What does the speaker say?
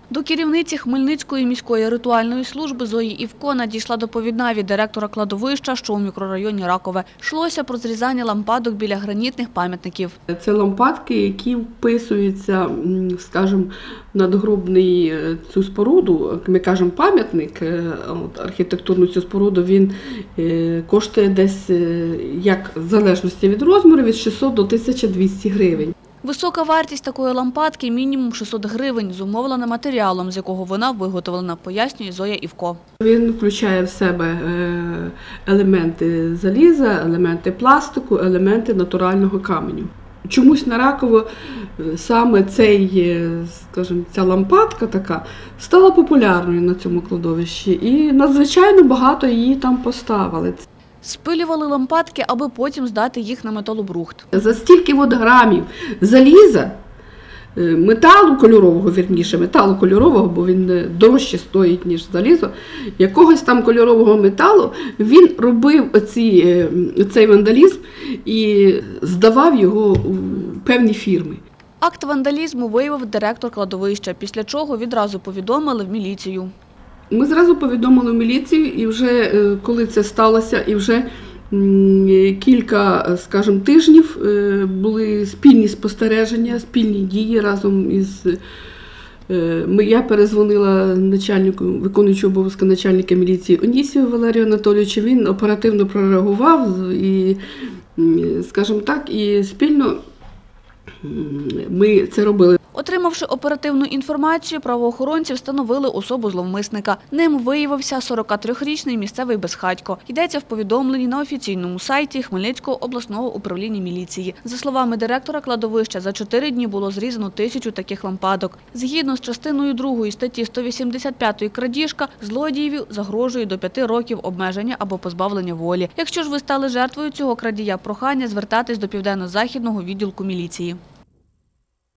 До керівниці Хмельницької міської ритуальної служби Зої Івко надійшла доповідна від директора кладовища, що у мікрорайоні Ракове. Йшлося про зрізання лампадок біля гранітних пам'ятників. Це лампадки, які вписуються, скажімо, в надгробний цю споруду. Ми кажемо пам'ятник, архітектурну цю споруду, він коштує десь, як в залежності від розміру, від 600 до 1200 гривень. Висока вартість такої лампадки – мінімум 600 гривень, зумовлена матеріалом, з якого вона виготовлена, пояснює Зоя Івко. Він включає в себе елементи заліза, елементи пластику, елементи натурального каменю. Чомусь на Раково саме ця лампадка така стала популярною на цьому кладовищі і надзвичайно багато її там поставили. Спилювали лампадки, аби потім здати їх на металобрухт. За стільки грамів заліза, металу кольорового, бо він дорожче стоїть, ніж залізо, якогось там кольорового металу, він робив цей вандалізм і здавав його у певні фірми. Акт вандалізму виявив директор кладовища, після чого відразу повідомили в міліцію. Ми зразу повідомили в міліцію, і вже коли це сталося, і вже кілька, скажімо, тижнів були спільні спостереження, спільні дії разом із... Я перезвонила виконуючому обов'язки начальника міліції Онісію Валерію Анатолійовичу, він оперативно прореагував і, скажімо так, і спільно ми це робили. Отримавши оперативну інформацію, правоохоронці встановили особу зловмисника. Ним виявився 43-річний місцевий безхатько. Йдеться в повідомленні на офіційному сайті Хмельницького обласного управління міліції. За словами директора кладовища, за 4 дні було зрізано 1000 таких лампадок. Згідно з частиною 2 статті 185 крадіжка, злодієві загрожує до 5 років обмеження або позбавлення волі. Якщо ж ви стали жертвою цього крадія, прохання звертатись до Південно-Західного відділку міліції.